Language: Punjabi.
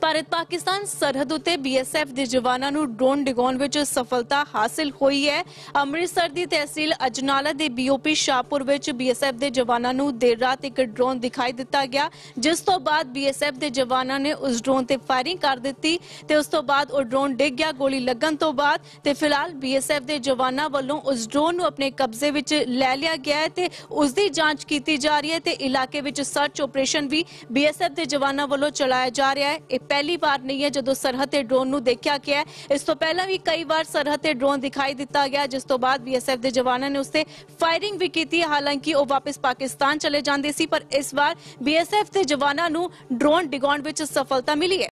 ਭਾਰਤ ਪਾਕਿਸਤਾਨ ਸਰਹੱਦ ਉਤੇ ਬੀਐਸਐਫ ਦੇ ਜਵਾਨਾਂ ਨੂੰ ਡਰੋਨ ਡਿਗਾਉਣ ਵਿੱਚ ਸਫਲਤਾ ਹਾਸਲ ਹੋਈ ਹੈ। ਅੰਮ੍ਰਿਤਸਰ ਦੀ ਤਹਿਸੀਲ ਅਜਨਾਲਾ ਦੇ ਬੀਓਪੀ ਸ਼ਾਹਪੁਰ ਵਿੱਚ ਬੀਐਸਐਫ ਦੇ ਜਵਾਨਾਂ ਨੂੰ ਦੇਰ ਰਾਤ ਇੱਕ ਡਰੋਨ ਦਿਖਾਈ ਦਿੱਤਾ ਗਿਆ, ਜਿਸ ਤੋਂ ਬਾਅਦ ਬੀਐਸਐਫ ਦੇ ਜਵਾਨਾਂ ਨੇ ਉਸ ਡਰੋਨ ਤੇ ਫਾਇਰਿੰਗ ਕਰ ਦਿੱਤੀ ਤੇ ਉਸ ਤੋਂ ਬਾਅਦ ਉਹ ਡਰੋਨ ਡਿੱਗ ਗਿਆ ਗੋਲੀ ਲੱਗਣ ਤੋਂ ਬਾਅਦ। ਤੇ ਫਿਲਹਾਲ ਬੀਐਸਐਫ ਦੇ ਜਵਾਨਾਂ ਵੱਲੋਂ ਉਸ ਡਰੋਨ ਨੂੰ ਆਪਣੇ ਕਬਜ਼ੇ ਵਿੱਚ ਲੈ ਲਿਆ ਗਿਆ ਹੈ ਤੇ ਉਸ ਦੀ ਜਾਂਚ ਕੀਤੀ ਜਾ ਰਹੀ ਹੈ ਤੇ ਇਲਾਕੇ ਵਿੱਚ ਸਰਚ ਆਪਰੇਸ਼ਨ ਵੀ ਬੀਐਸਐਫ ਦੇ ਜਵਾਨਾਂ ਵੱਲੋਂ ਚਲਾਇਆ ਜਾ ਰਿਹਾ ਹੈ। ਇਹ ਪਹਿਲੀ ਵਾਰ ਨਹੀਂ ਹੈ ਜਦੋਂ ਸਰਹੱਦ ਤੇ ਡਰੋਨ ਨੂੰ ਦੇਖਿਆ ਗਿਆ ਹੈ। ਇਸ ਤੋਂ ਪਹਿਲਾਂ ਵੀ ਕਈ ਵਾਰ ਸਰਹੱਦ ਤੇ ਡਰੋਨ ਦਿਖਾਈ ਦਿੱਤਾ ਗਿਆ, ਜਿਸ ਤੋਂ ਬਾਅਦ ਬੀਐਸਐਫ ਦੇ ਜਵਾਨਾਂ ਨੇ ਉਸ ਤੇ ਫਾਇਰਿੰਗ ਵੀ ਕੀਤੀ। ਹਾਲਾਂਕਿ ਉਹ ਵਾਪਸ ਪਾਕਿਸਤਾਨ ਚਲੇ ਜਾਂਦੇ ਸੀ, ਪਰ ਇਸ ਵਾਰ ਬੀਐਸਐਫ ਦੇ ਜਵਾਨਾਂ ਨੂੰ ਡਰੋਨ ਡਿਗਾਉਣ ਵਿੱਚ ਸਫਲਤਾ ਮਿਲੀ ਹੈ।